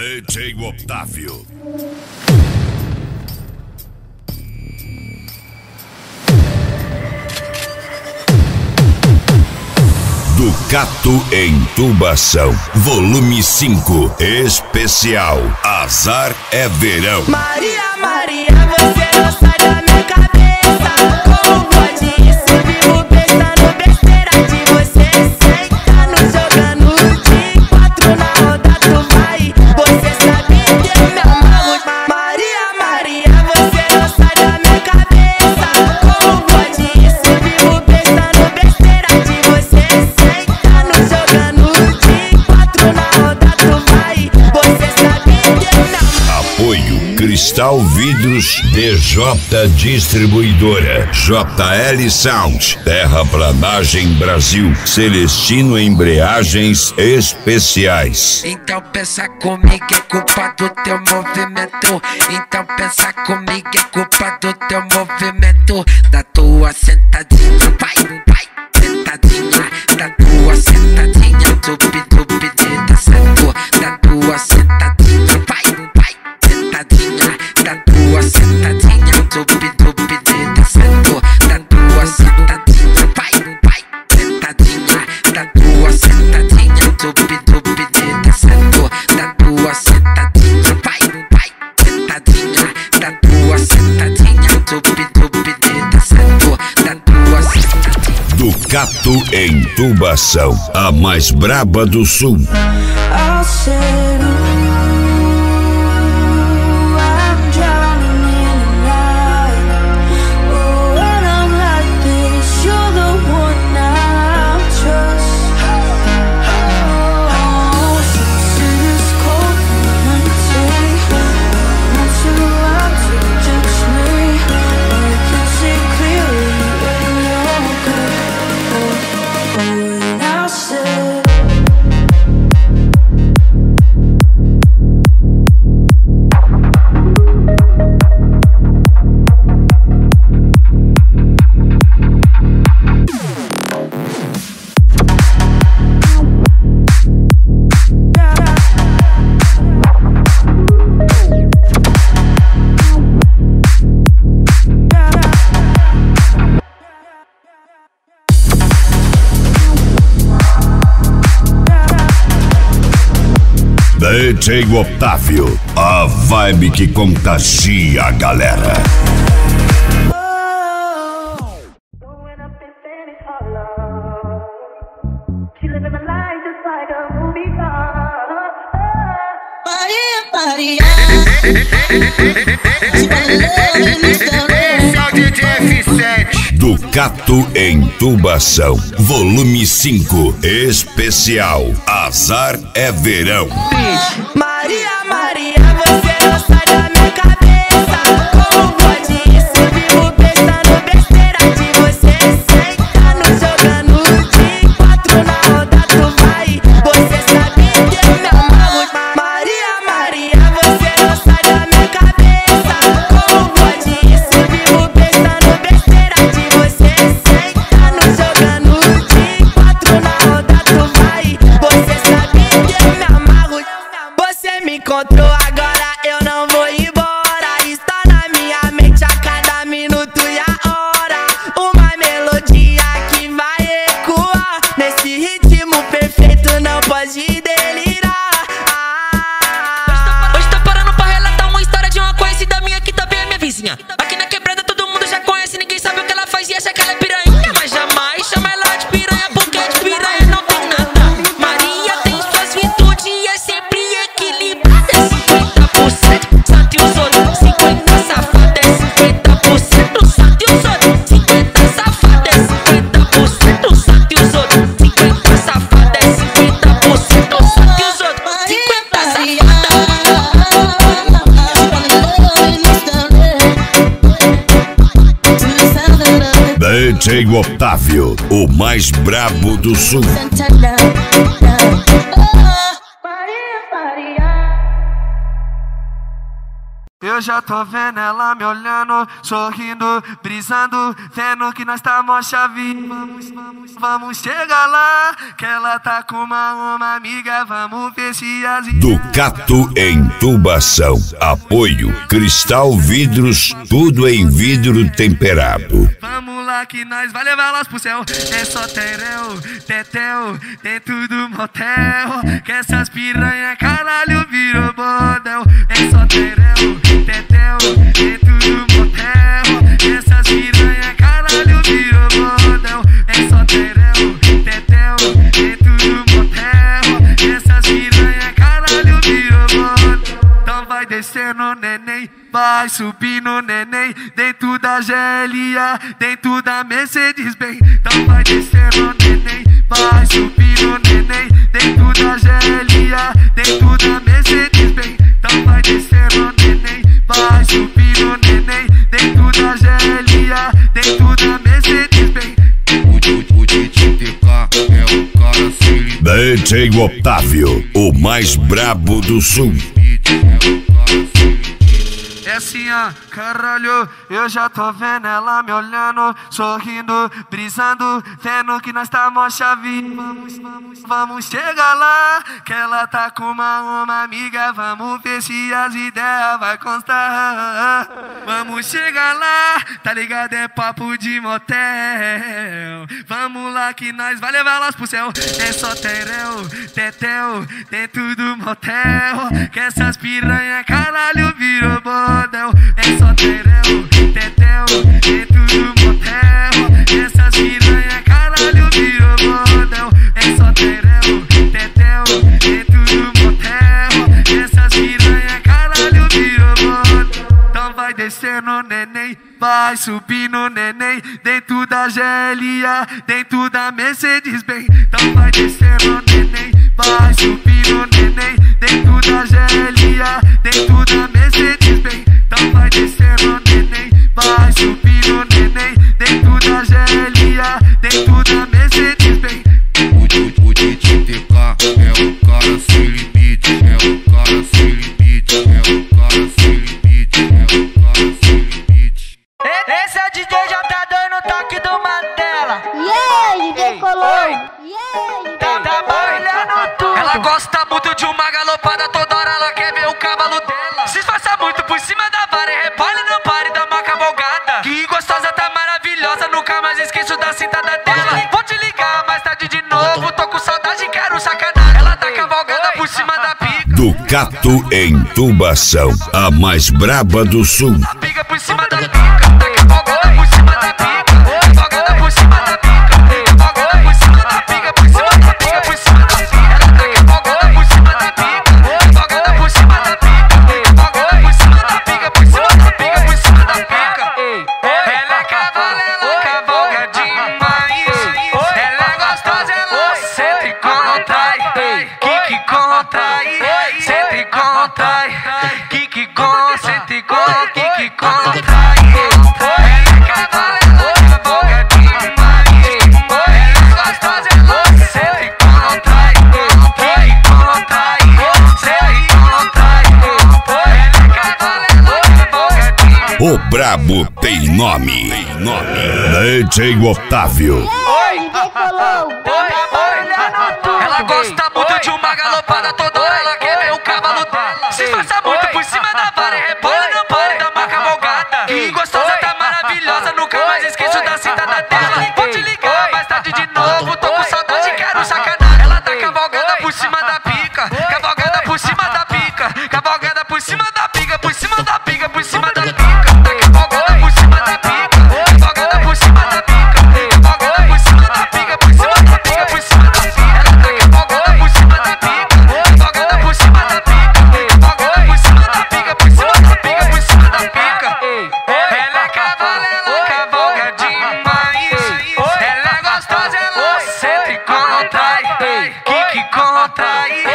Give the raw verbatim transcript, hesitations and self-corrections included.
D J Otávio. Ducato em Tubação, volume cinco, especial Azar é Verão. Maria, Maria, você não sai da minha cabeça. Como pode isso? Vivo pensando besteira de você. Sentando, jogando de quatro na roda, tu vai. Você sabe que eu me amarro. Maria, Maria, você não sai da minha cabeça. Como pode isso? Vivo pensando besteira de você. Sentando, jogando de quatro na roda, tu vai. Você sabe que eu me amarro. Apoio Cristal Vidros D J Distribuidora, J L Sound, Terraplanagem Brasil, Celestino Embreagens Especiais. Então pensa comigo, é culpa do teu movimento. Então pensa comigo, é culpa do teu movimento. Da tua sentadinha, vai, vai, sentadinha. Da tua sentadinha, tupi, tupi, dita, sentou. Da tua sentadinha, vai, vai, sentadinha. Da tua sentadinha, tupi, tupi, dita, sentou. Da tua sentadinha, vai, vai, sentadinha. Da tua sentadinha, tupi, tupi, dita, sentou. Da tua sentadinha, vai, vai, sentadinha. Da tua sentadinha, tupi, tupi, dita, sentou. Da tua sentadinha. Ducato em Tubação, a mais braba do sul. I'll settle. I'm drowning in the night. Oh, when I'm like this, you're the one I trust. Oh, since it's cold and empty, want you out to touch me. I can see clearly when you're good. Oh, oh, when I said. D J Otávio, a vibe que contagia a galera. Ducato em Tubação, volume cinco, especial Azar é Verão. Maria, Maria, você não sai da minha cabeça. Como pode isso? Vivo pensando besteira de você. Sentando, jogando de quatro na roda, tu vai. Você sabe que eu me amarro. Maria, Maria, você não sai da minha cabeça. Como pode isso? Vivo pensando besteira de você. Sentando, jogando de quatro na roda, tu vai. Você sabe que eu me amarro. Você me encontrou agora, eu não vou embora. Está na minha mente a cada minuto e a hora. Uma melodia que vai ecoar. Nesse ritmo perfeito não pode delirar. Ah. Hoje tá parando pra relatar uma história de uma conhecida minha que também é minha vizinha. Aqui na quebrada todo mundo já conhece, ninguém sabe o que ela faz e acha que ela é piranha. Mas jamais chama ela de piranha, porque de piranha não tem nada. Maria tem suas virtudes e é sempre equilibrada. cinquenta por cento santo e os outros cinquenta safada. cinquenta por cento santo e os outros cinquenta safada. cinquenta por cento santo e os outros cinquenta safada. cinquenta por cento santo e os outros cinquenta safada. D J Otávio, o mais brabo do sul. Eu eu já tô vendo ela me olhando, sorrindo, brisando, vendo que nós tá mó chave. Vamos, vamos, vamos chegar lá, que ela tá com uma, uma amiga, vamos ver se as... Ducato em Tubação. Apoio Cristal Vidros, tudo em vidro temperado. Vamos lá que nós vai levar elas pro céu. É só tereu, tetel, dentro do motel, que essas piranha caralho virou bordel. É só tereu, tetel, dentro do motel, que essas piranha caralho virou bordel. É só tereu, tetel, dentro do motel, que essas piranha caralho virou bordel. Então vai descendo, neném, vai subindo, neném, dentro da G L A, dentro da Mercedes-Benz. Então vai descendo, neném, vai subindo, neném, dentro da G L A, dentro da Mercedes-Benz. Então vai descendo, neném, vai subindo, neném, dentro da G L A, dentro da Mercedes-Benz. O D J T K é o cara sem limite. D J Otávio, o mais brabo do sul. É assim, ó, caralho, eu já tô vendo ela me olhando, sorrindo, brisando, vendo que nós tá mó chave. Vamos, vamos, vamos chegar lá, que ela tá com uma, uma amiga, vamos ver se as ideias vai constar. Vamos chegar lá, tá ligado? É papo de motel. Vamos lá que nós vai levar elas pro céu. É só tereu, tetel, dentro do motel, que essas piranha caralho virou bordel. É só tereu, tetel, dentro do motel, que essas piranha caralho virou bordel. É só tereu, tetel, dentro do motel, que essas piranha caralho virou bordel. Então vai descendo, neném, vai subindo, neném, dentro da G L A, dentro da Mercedes-Benz. Então vai descendo, neném, vai subindo, neném, dentro da G L A, dentro da Mercedes-Benz. Então vai descendo, neném, vai subindo, neném, dentro da G L A, dentro da Mercedes-Benz. O D J T K é o cara sem limite, é o cara sem limite, é o cara sem limite, é o cara sem limite. Esse é o D J J dois no toque do Mandela. Yeah, D J Color. Yeah, Tá, tá barulhando tudo. Ela gosta muito de uma galopada, toda hora ela quer ver o cavalo dela. Se esforça muito por cima da vara e repare no pare da uma cavalgada. Que gostosa, tá maravilhosa, nunca mais esqueço da cintada dela. Vou te ligar mais tarde de novo, tô com saudade, quero sacanagem. Ela tá cavalgada por cima da pica. Ducato em Tubação, a mais braba do sul. Pica por cima da pica, tá cavalgada por cima da pica. Cavalgada por cima da pica, cavalgada por cima da pica, por cima da pica, por cima da pica. Ela tá cavalgada por cima da pica, cavalgada por cima da pica, cavalgada por cima da pica, por cima da pica, por cima da pica. Ela é cavala, ela cavalga demais. Ela é gostosa, ela senta e contrai. Que que contrai, senta e contrai. Que que contrai, senta e contrai, que que contrai. Ela é cavala, ela cavalga demais. Ela é gostosa, ela senta e contrai. Que que contrai, senta e contrai. Ela é cavala, ela cavalga demais. O brabo tem nome. Tem nome. D J Otávio. yeah, D J Color. Ela gosta muito de uma galopada, toda hora ela quer ver o cavalo dela. Se esforça muito por cima da vara e repare no pare da uma cavalgada. Que gostosa, tá maravilhosa, nunca mais esqueço da cintada dela. Vou te ligar mais tarde de novo, tô com saudade, quero sacanagem. Ela tá cavalgada por cima da pica, cavalgada por cima da pica, cavalgada por cima da pica, por cima da pica, por cima da pica. Tá cavalgada por cima da pica, cavalgada por cima da pica, cavalgada por cima da pica, por cima da pica, por cima da pica. Ela tá cavalgada por cima da pica, cavalgada por cima da pica, cavalgada por cima da pica, por cima da pica, por cima da pica. Ela é cavala, ela cavalga demais. Ela é gostosa, ela senta e contrai. Que que contrai,